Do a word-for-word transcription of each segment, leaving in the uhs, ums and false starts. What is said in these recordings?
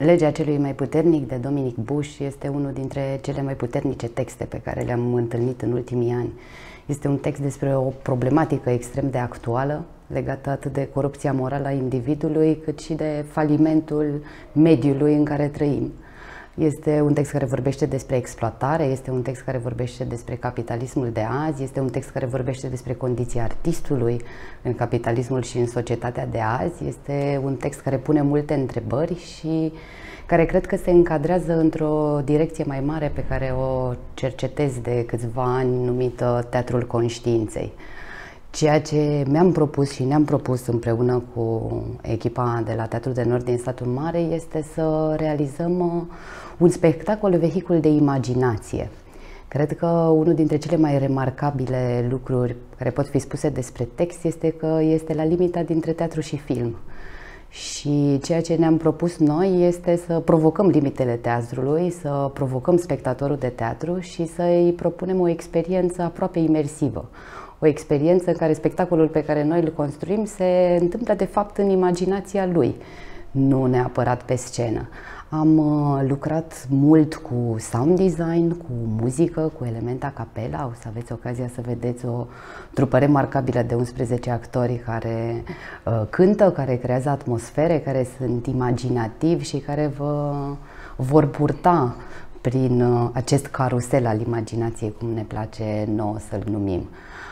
Legea celui mai puternic de Dominic Bush este unul dintre cele mai puternice texte pe care le-am întâlnit în ultimii ani. Este un text despre o problematică extrem de actuală, legată atât de corupția morală a individului, cât și de falimentul mediului în care trăim. Este un text care vorbește despre exploatare, este un text care vorbește despre capitalismul de azi, este un text care vorbește despre condiția artistului în capitalismul și în societatea de azi. Este un text care pune multe întrebări și care cred că se încadrează într-o direcție mai mare pe care o cercetez de câțiva ani, numită Teatrul Conștiinței. Ceea ce mi-am propus și ne-am propus împreună cu echipa de la Teatrul de Nord din Satul Mare este să realizăm un spectacol vehicul de imaginație. Cred că unul dintre cele mai remarcabile lucruri care pot fi spuse despre text este că este la limita dintre teatru și film. Și ceea ce ne-am propus noi este să provocăm limitele teatrului, să provocăm spectatorul de teatru și să-i propunem o experiență aproape imersivă. O experiență în care spectacolul pe care noi îl construim se întâmplă de fapt în imaginația lui, nu neapărat pe scenă. Am uh, lucrat mult cu sound design, cu muzică, cu elemente a capella. O să aveți ocazia să vedeți o trupă remarcabilă de unsprezece actori care uh, cântă, care creează atmosfere, care sunt imaginativi și care vă vor purta prin uh, acest carusel al imaginației, cum ne place nouă să-l numim.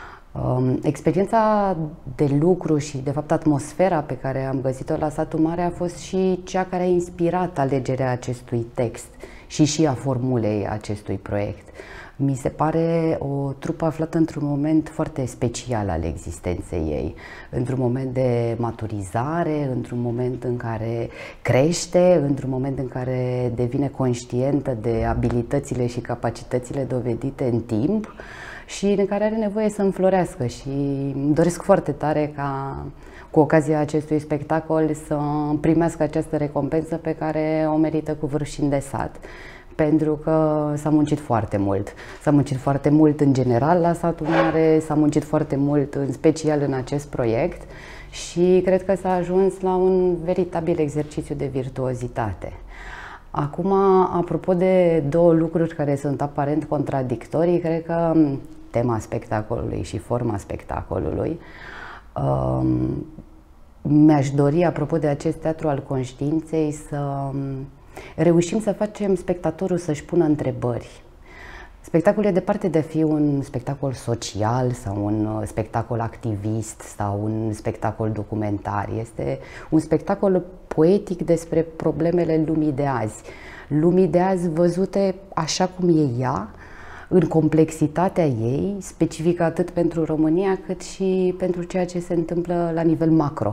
Experiența de lucru și, de fapt, atmosfera pe care am găsit-o la Satul Mare a fost și cea care a inspirat alegerea acestui text și și a formulei acestui proiect. Mi se pare o trupă aflată într-un moment foarte special al existenței ei, într-un moment de maturizare, într-un moment în care crește, într-un moment în care devine conștientă de abilitățile și capacitățile dovedite în timp și în care are nevoie să înflorească. Și îmi doresc foarte tare ca, cu ocazia acestui spectacol, să primească această recompensă pe care o merită cu vârf și îndesat. Pentru că s-a muncit foarte mult. S-a muncit foarte mult în general la Satul Mare, s-a muncit foarte mult în special în acest proiect și cred că s-a ajuns la un veritabil exercițiu de virtuozitate. Acum, apropo de două lucruri care sunt aparent contradictorii, cred că tema spectacolului și forma spectacolului, um, mi-aș dori, apropo de acest teatru al conștiinței, să reușim să facem spectatorul să-și pună întrebări. Spectacolul e departe de a fi un spectacol social sau un spectacol activist sau un spectacol documentar. Este un spectacol poetic despre problemele lumii de azi. Lumii de azi văzute așa cum e ea, în complexitatea ei, specifică atât pentru România cât și pentru ceea ce se întâmplă la nivel macro.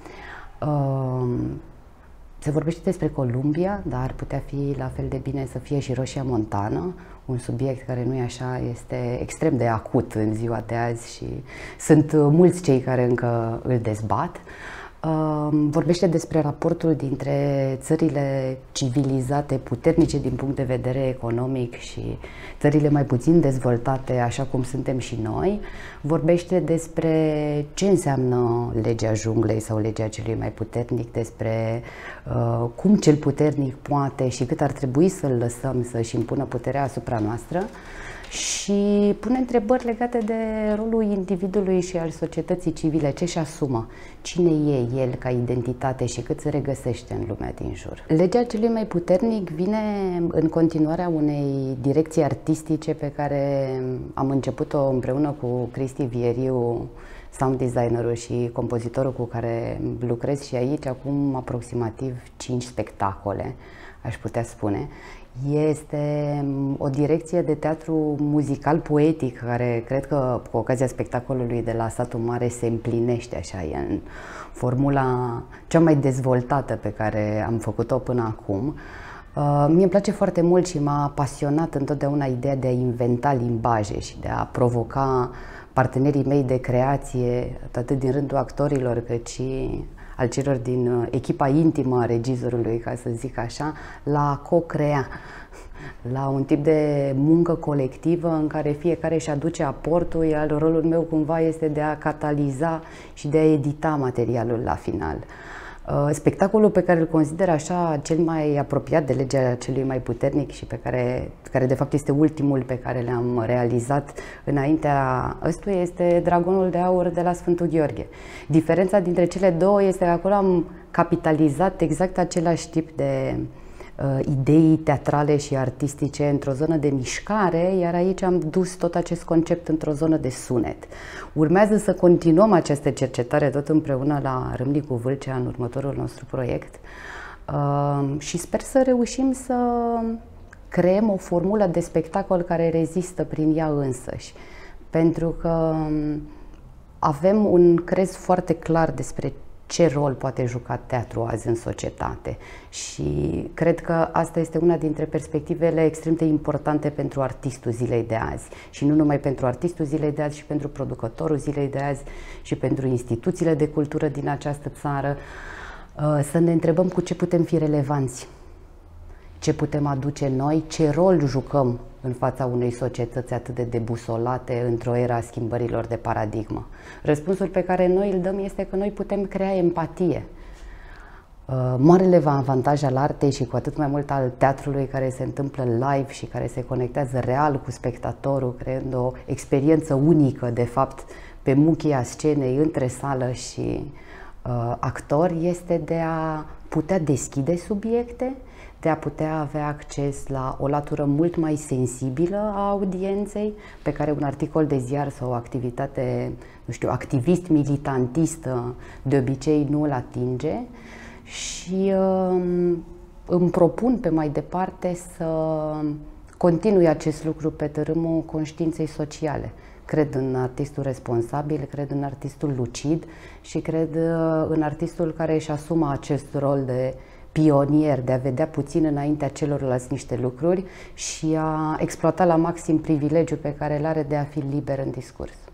Se vorbește despre Columbia, dar ar putea fi la fel de bine să fie și Roșia Montană, un subiect care, nu-i așa, este extrem de acut în ziua de azi și sunt mulți cei care încă îl dezbat. Vorbește despre raportul dintre țările civilizate, puternice din punct de vedere economic și țările mai puțin dezvoltate, așa cum suntem și noi. Vorbește despre ce înseamnă legea junglei sau legea celui mai puternic, despre uh, cum cel puternic poate și cât ar trebui să-l lăsăm să-și impună puterea asupra noastră. Și pune întrebări legate de rolul individului și al societății civile, ce își asumă, cine e el ca identitate și cât se regăsește în lumea din jur. Legea celui mai puternic vine în continuarea unei direcții artistice pe care am început-o împreună cu Cristi Vieriu, sound designerul și compozitorul cu care lucrez și aici acum aproximativ cinci spectacole, aș putea spune. Este o direcție de teatru muzical poetic care cred că cu ocazia spectacolului de la Satul Mare se împlinește așa, e în formula cea mai dezvoltată pe care am făcut-o până acum. Uh, mie îmi place foarte mult și m-a pasionat întotdeauna ideea de a inventa limbaje și de a provoca partenerii mei de creație, atât din rândul actorilor cât și al celor din echipa intimă a regizorului, ca să zic așa, la a co-crea, la un tip de muncă colectivă în care fiecare își aduce aportul, iar rolul meu cumva este de a cataliza și de a edita materialul la final. Spectacolul pe care îl consider așa cel mai apropiat de legea celui mai puternic și pe care, care de fapt este ultimul pe care l-am realizat înaintea ăstuia este Dragonul de Aur de la Sfântul Gheorghe. Diferența dintre cele două este că acolo am capitalizat exact același tip de uh, idei teatrale și artistice într-o zonă de mișcare, iar aici am dus tot acest concept într-o zonă de sunet. Urmează să continuăm această cercetare tot împreună la Râmnicu Vâlcea în următorul nostru proiect uh, și sper să reușim să creăm o formulă de spectacol care rezistă prin ea însăși, pentru că avem un crez foarte clar despre ce rol poate juca teatru azi în societate și cred că asta este una dintre perspectivele extrem de importante pentru artistul zilei de azi și nu numai pentru artistul zilei de azi, și pentru producătorul zilei de azi și pentru instituțiile de cultură din această țară, să ne întrebăm cu ce putem fi relevanți, ce putem aduce noi, ce rol jucăm în fața unei societăți atât de debusolate într-o era a schimbărilor de paradigmă. Răspunsul pe care noi îl dăm este că noi putem crea empatie. Marele avantaj al artei și cu atât mai mult al teatrului care se întâmplă live și care se conectează real cu spectatorul, creând o experiență unică, de fapt, pe muchia scenei, între sală și uh, actori, este de a putea deschide subiecte, de a putea avea acces la o latură mult mai sensibilă a audienței, pe care un articol de ziar sau o activitate, nu știu, activist-militantistă de obicei nu îl atinge, și um, îmi propun pe mai departe să continui acest lucru pe tărâmul conștiinței sociale. Cred în artistul responsabil, cred în artistul lucid și cred în artistul care își asumă acest rol de pionier, de a vedea puțin înaintea celorlalți niște lucruri și a exploata la maxim privilegiul pe care îl are de a fi liber în discurs.